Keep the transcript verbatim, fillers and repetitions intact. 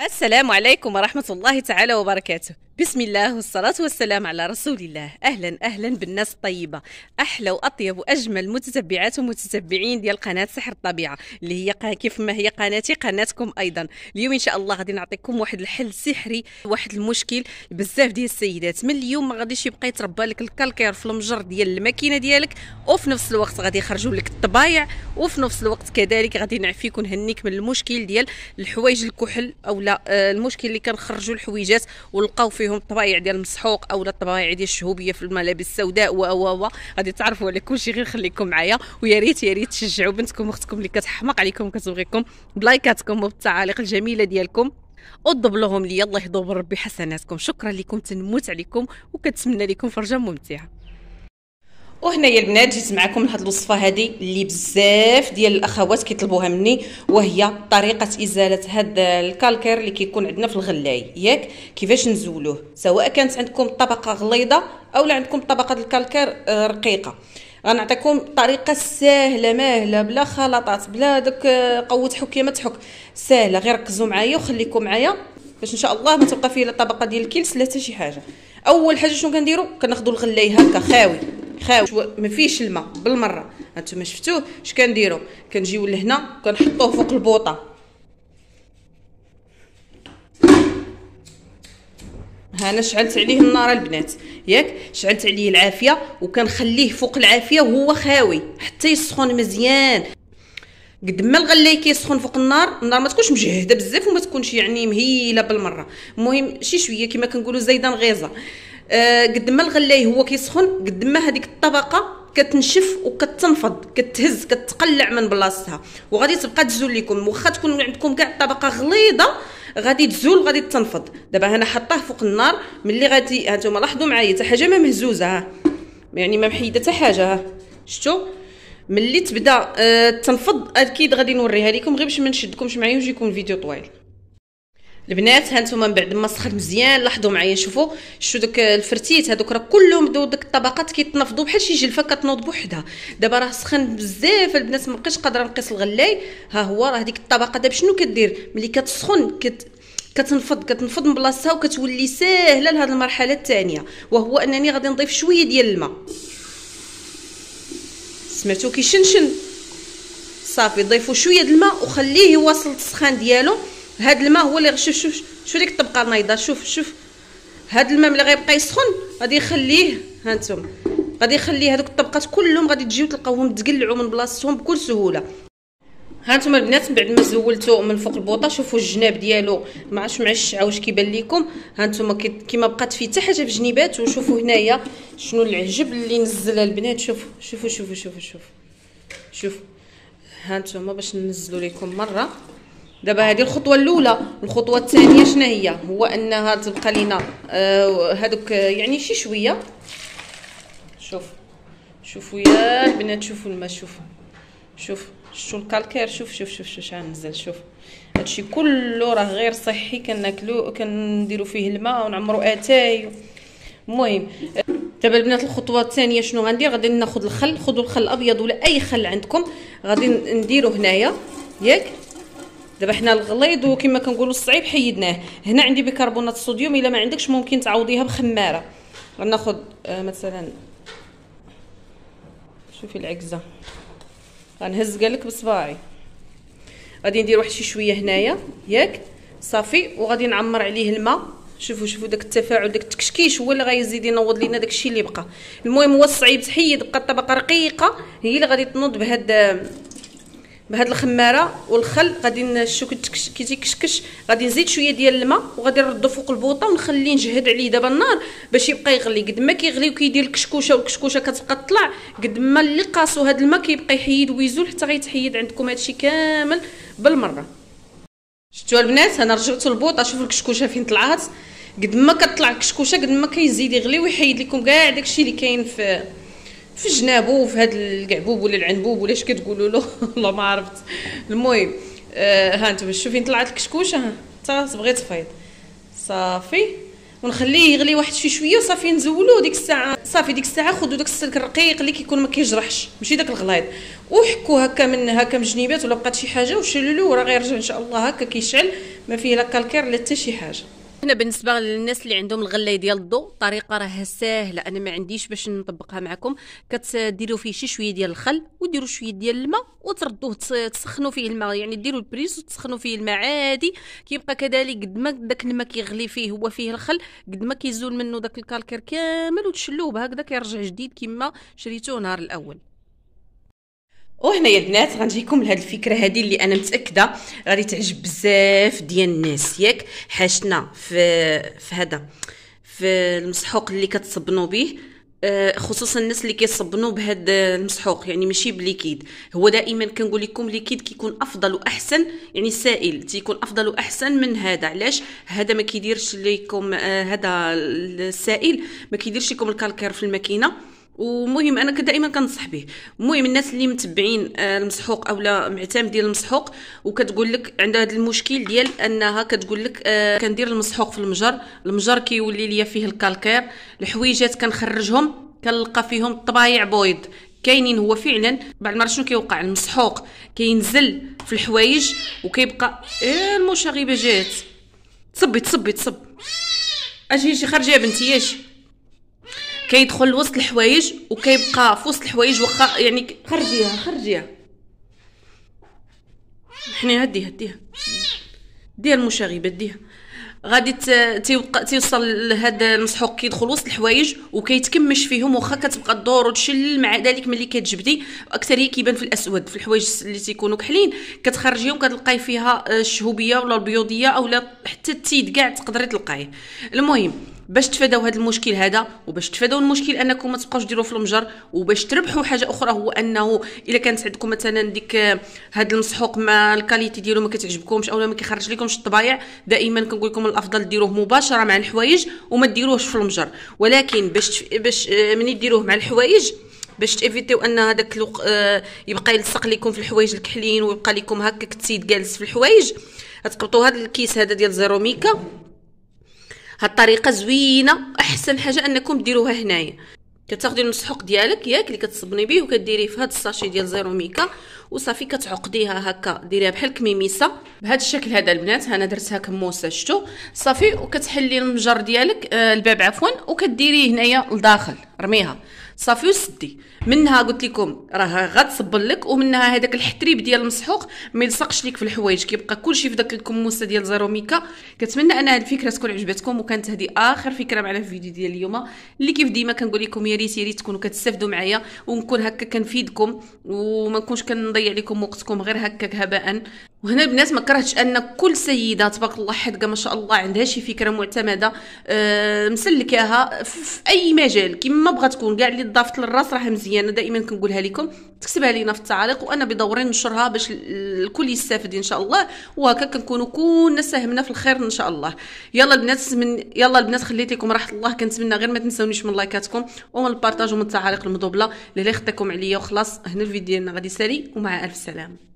السلام عليكم ورحمة الله تعالى وبركاته. بسم الله والصلاة والسلام على رسول الله. أهلا أهلا بالناس الطيبة، أحلى وأطيب وأجمل متتبعات ومتتبعين ديال قناة سحر الطبيعة اللي هي كيف ما هي قناتي قناتكم أيضا. اليوم إن شاء الله غادي نعطيكم واحد الحل سحري، واحد المشكل بزاف ديال السيدات. من اليوم ما غاديش يبقى يتربى لك الكالكير في المجر ديال الماكينة ديالك، وفي نفس الوقت غادي يخرجوا لك الطبايع، وفي نفس الوقت كذلك غادي نعفيك ونهنيك من المشكل ديال الحوايج الكحل او لا المشكل اللي كنخرجوا الحويجات ولقاو فيهم الطبايع ديال المسحوق او لا الطبايع ديال الشهوبيه في الملابس السوداء و و غادي تعرفوا على كل شيء. غير خليكم معايا، ويا ريت يا ريت تشجعوا بنتكم واختكم اللي كتحماق عليكم وكتبغيكم بلايكاتكم وبالتعاليق الجميله ديالكم، وضب لهم لي الله يضرب ربي حسناتكم. شكرا لكم، تنموت عليكم وكنتمنى لكم فرجه ممتعه. وهنايا البنات جيت معكم لهاد الوصفه هذه اللي بزاف ديال الاخوات كيطلبوها مني، وهي طريقه ازاله هاد الكالكير اللي كيكون عندنا في الغلاي. ياك كيفاش نزولوه، سواء كانت عندكم طبقه غليظه او لا عندكم طبقه الكالكير رقيقه. غنعطيكم طريقه سهله ماهله بلا خلطات بلا داك قوه حك ما تحك، سهله. غير ركزوا معايا وخليكم معايا باش ان شاء الله ما تبقى فيه لا طبقه ديال الكيلس لا حتى شي حاجه. اول حاجه شنو كنديروا، كناخذوا الغلاي هكا خاوي خاوي ما فيش الماء بالمره. هانتوما شفتوه اش كنديروا، كنجيو لهنا كنحطوه فوق البوطه. هانا شعلت عليه النار البنات، ياك شعلت عليه العافيه وكنخليه فوق العافيه وهو خاوي حتى يسخن مزيان. قد ما الغلاي كيسخن فوق النار، النار ما تكونش مجهده بزاف وما تكونش يعني مهيله بالمره، المهم شي شويه كما كنقولوا زايده غيظه. آه قد ما الغلاي هو كيسخن قد ما هذيك الطبقه كتنشف وكتنفض كتهز كتقلع من بلاصتها، وغادي تبقى تزول لكم. واخا تكون عندكم كاع الطبقه غليظه غادي تزول غادي تنفض. دابا انا حطاه فوق النار، ملي غادي هانتوما لاحظوا معايا حتى حاجه ما مهزوزه، ها يعني ما محيده حتى حاجه، ها شفتوا ملي تبدا آه تنفض اكيد غادي نوريها لكم، غير باش ما نشدكمش معايا ويجيكم الفيديو طويل. البنات هانتوما من بعد ما سخن مزيان لاحظوا معايا، شوفوا شفتوا داك الفرتيت هذوك راه كلهم بداو داك الطبقات كيتنفضوا بحال شي جلفه كتنوض بوحدها. دابا راه سخن بزاف البنات، ما بقيتش قادره نقيس الغلاي. ها هو راه هذيك الطبقه دابا شنو كدير ملي كتسخن كت كتنفض كتنفض من بلاصتها وكتولي ساهله لهاد المرحله الثانيه، وهو انني غادي نضيف شويه ديال الماء. سمعتوا كيشنشن؟ صافي ضيفوا شويه د الماء وخليه يواصل السخان ديالو. هاد الماء هو اللي شوف شوف شوف ديك الطبقه النايضه، شوف شوف هاد الماء ملي غيبقى يسخن غادي يخليه هانتوما غادي يخليه هذوك الطبقات كلهم غادي تجيو تلقاوهم تقلعوا من بلاصتهم بكل سهوله. هانتوما البنات من بعد ما زولتو من فوق البوطه، شوفوا الجناب ديالو ما عرفتش مع الشعه واش كيبان لكم. هانتوما كيما بقات فيه حتى حاجه في جنيبات. وشوفوا هنايا شنو العجب اللي نزلها البنات، شوفوا شوفوا شوفوا شوفوا شوف شوف هانتوما باش ننزلوا لكم مره. دابا هذه الخطوه الاولى. الخطوه الثانيه شنو هي، هو انها تبقى لينا آه هذوك يعني شي شويه. شوف شوفوا يا البنات، شوفوا الماء، شوفوا شوف شتو الكالكير، شوف شوف شوف شوف شحال نزل. شوف هادشي كله راه غير صحي، كناكلو كنديروا فيه الماء ونعمروا اتاي. المهم دابا البنات الخطوه الثانيه شنو غندير، غادي ناخذ الخل. خذوا الخل الابيض ولا اي خل عندكم، غادي نديرو هنايا. ياك دابا حنا الغليظ وكما كنقولوا الصعيب حيدناه. هنا عندي بيكربونات الصوديوم، الا ما عندكش ممكن تعوضيها بخماره. غناخذ آه مثلا شوفي العكزه، غنهز قالك بصباعي. غادي ندير واحد شي شويه هنايا ياك صافي، وغادي نعمر عليه الماء. شوفوا شوفوا داك التفاعل داك التكشكيش هو اللي غيزيد ينوض لينا داك الشيء اللي بقى. المهم هو الصعيب تحيد، بقى الطبقه رقيقه هي اللي غادي تنوض بهاد بهاد الخماره والخل. غادي نشوف كي تيكشكش، غادي نزيد شويه ديال الماء وغادي نردو فوق البوطه ونخليه نجهد عليه دابا النار باش يبقى يغلي. قد ما كيغلي وكيدير الكشكوشه والكشكوشه كتبقى تطلع، قد ما اللي قاسو هاد الماء كيبقى يحيد ويزول حتى غيتحيد عندكم هادشي كامل بالمره. شفتوا البنات، انا رجعت البوطه، شوفوا الكشكوشه فين طلعت. قد ما كتطلع الكشكوشه قد ما كيزيد يغلي ويحيد لكم كاع داكشي اللي كاين في في جنابو وفي هذا الكعبوب ولا العنبوب ولا اش كتقولوا له والله ما عرفت. المهم آه ها انتم شوفين طلعت الكشكوشه، ها حتى تبغي تفيض صافي، ونخليه يغلي واحد شي شويه وصافي نزولوه. ديك الساعه صافي ديك الساعه خذوا داك السلك الرقيق اللي كيكون ما كيجرحش، ماشي داك الغليظ، وحكوا هكا من هكا من جنيبات ولا بقات شي حاجه وشللو وراه غيرجع ان شاء الله هكا كيشعل، ما فيه لا كالكير لا حتى شي حاجه. هنا بالنسبه للناس اللي عندهم الغلاي ديال الضو، الطريقه راه ساهله، انا ما عنديش باش نطبقها معكم. كتديروا فيه شي شويه ديال الخل وديروا شويه ديال الماء وتردوه تسخنوا فيه الماء، يعني ديروا البريس وتسخنوا فيه الماء عادي. كيبقى كذلك قد ما داك الماء كيغلي فيه هو فيه الخل، قد ما كيزول منه داك الكالكير كامل وتشلوه بهكذا كيرجع جديد كما شريتوه نهار الاول. وهنا يا البنات غنجيكم لهاد الفكره هذه اللي انا متاكده غادي تعجب بزاف ديال الناس. ياك حاشنا في في هذا في المسحوق اللي كتصبنوا به، خصوصا الناس اللي كيصبنوا بهذا المسحوق، يعني ماشي بليكيد. هو دائما كنقول لكم ليكيد كيكون افضل واحسن، يعني السائل تيكون افضل واحسن من هذا. علاش؟ هذا ما كيديرش لكم هذا السائل ما كيديرش لكم الكالكير في الماكينه. ومهم انا دائما كنصح به. المهم الناس اللي متبعين المسحوق اولا معتمدين المسحوق وكتقول لك عندها هذا المشكل ديال انها كتقول لك آه كندير المسحوق في المجر، المجر كيولي ليا فيه الكالكير، الحويجات كنخرجهم كنلقى فيهم طبايع بويض كاينين. هو فعلا بعد المرات شنو كيوقع؟ المسحوق كينزل في الحوايج وكيبقى ايه المشاغبه جات تصبي تصبي تصب اجي اجي خرجي يا بنتي اجي، كيدخل وسط الحوايج وكيبقى في وسط الحوايج واخا يعني خرجيها خرجيها حني هديها هديها ديال المشاغبه ديها غادي تيوقع تيوصل لهذا المسحوق كيدخل وسط الحوايج وكيتكمش فيهم واخا كتبقى الدور وتشل. مع ذلك ملي كتجبدي اكثر هي كيبان في الاسود في الحوايج اللي تيكونوا كحلين كتخرجيهم كتلقاي فيها الشهوبيه ولا البيوضيه اولا حتى التيد كاع تقدري تلقايه. المهم باش تفاداو هذا المشكل هذا وباش تفاداو المشكل انكم ما تبقاوش ديروه في المجر وباش تربحوا حاجه اخرى، هو انه الا كانت عندكم مثلا ديك هذا المسحوق ما الكاليتي ديالو ما كتعجبكمش اولا ما كيخرج لكمش الطبايع، دائما كنقول لكم الافضل ديروه مباشره مع الحوايج وما ديروهش في المجر. ولكن باش باش ملي ديروه مع الحوايج باش تيفيتيو ان هذاك آه يبقى يلصق لكم في الحوايج الكحلين ويبقى لكم هكاك التيد جالس في الحوايج، غتقبطوا هذا الكيس هذا ديال زيروميكا. هاد الطريقه زوينه، احسن حاجه انكم ديروها هنايا. كتاخدي المسحوق ديالك ياك اللي كتصبني به وكديريه في هاد الساشي ديال زيروميكا وصافي كتعقديها هكا ديريها بحال كميميسه بهذا الشكل هذا البنات. انا درتها كموسه شفتوا صافي، وكتحلي المجر ديالك آه الباب عفوا وكديريه هنايا لداخل رميها صافي وسدي منها. قلت لكم راه غتصب لك ومنها هذاك الحتريب ديال المسحوق ما يلصقش لك في الحوايج، كيبقى كلشي في داك الكموسه ديال زيروميكا. كنتمنى ان هذه الفكره تكون عجبتكم وكانت هذه اخر فكره معنا في الفيديو ديال اليوم اللي كيف ديما كنقول لكم يا ريت يا ريت تكونوا كتستافدوا معايا ونكون هكا كنفيدكم وما نكونش كنضيع لكم وقتكم غير هكاك هباء. وهنا البنات ما كرهتش ان كل سيده تبارك الله حدقه ما شاء الله عندها شي فكره معتمده أه مسلكاها في اي مجال كما بغات تكون. كاع اللي ضافت للراس راه مزيانه، دائما كنقولها لكم تكتبها لينا في التعاليق وانا بدوري ننشرها باش الكل يستافد ان شاء الله، وهكا كنكونوا كلنا ساهمنا في الخير ان شاء الله. يلا البنات من يلا البنات خليت لكم راحه الله. كنتمنى غير ما تنساونيش من لايكاتكم ومن البارطاج ومن التعاليق المضوبله اللي خطيكم عليا. وخلاص هنا الفيديو ديالنا غادي سالي ومع الف سلامه.